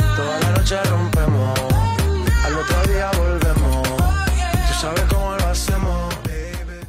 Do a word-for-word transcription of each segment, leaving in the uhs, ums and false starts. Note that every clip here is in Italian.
Toda la noche rompemos, al otro día volvemos. Tú sabes cómo lo hacemos, baby.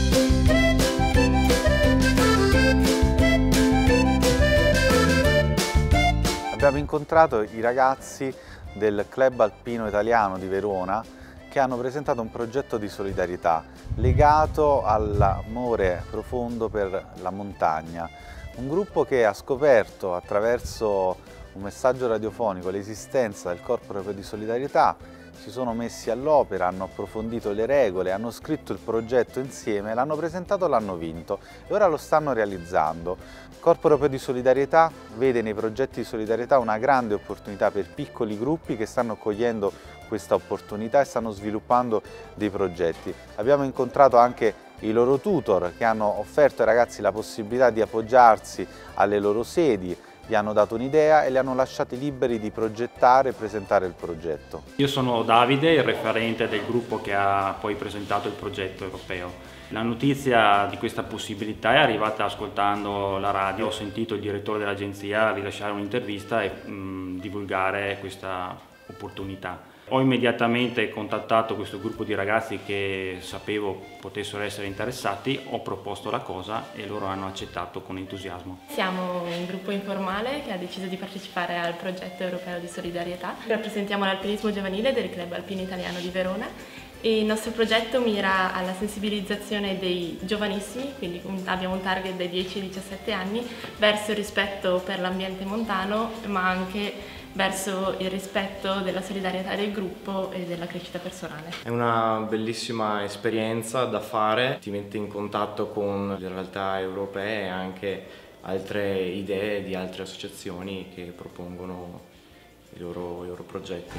Abbiamo incontrato i ragazzi del Club Alpino Italiano di Verona che hanno presentato un progetto di solidarietà legato all'amore profondo per la montagna. Un gruppo che ha scoperto attraverso un messaggio radiofonico l'esistenza del Corpo Europeo di Solidarietà, si sono messi all'opera, hanno approfondito le regole, hanno scritto il progetto insieme, l'hanno presentato e l'hanno vinto e ora lo stanno realizzando. Il Corpo Europeo di Solidarietà vede nei progetti di solidarietà una grande opportunità per piccoli gruppi che stanno cogliendo questa opportunità e stanno sviluppando dei progetti. Abbiamo incontrato anche i loro tutor che hanno offerto ai ragazzi la possibilità di appoggiarsi alle loro sedi, gli hanno dato un'idea e li hanno lasciati liberi di progettare e presentare il progetto. Io sono Davide, il referente del gruppo che ha poi presentato il progetto europeo. La notizia di questa possibilità è arrivata ascoltando la radio, ho sentito il direttore dell'agenzia rilasciare un'intervista e mh, divulgare questa opportunità. Ho immediatamente contattato questo gruppo di ragazzi che sapevo potessero essere interessati, ho proposto la cosa e loro hanno accettato con entusiasmo. Siamo un gruppo informale che ha deciso di partecipare al progetto europeo di solidarietà. Rappresentiamo l'alpinismo giovanile del Club Alpino Italiano di Verona e il nostro progetto mira alla sensibilizzazione dei giovanissimi, quindi abbiamo un target dai dieci ai diciassette anni, verso il rispetto per l'ambiente montano, ma anche verso il rispetto della solidarietà del gruppo e della crescita personale. È una bellissima esperienza da fare, ti mette in contatto con le realtà europee e anche altre idee di altre associazioni che propongono i loro, i loro progetti.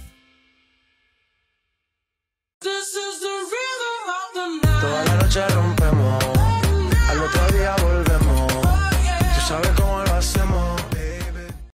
Toda la noche rompemos.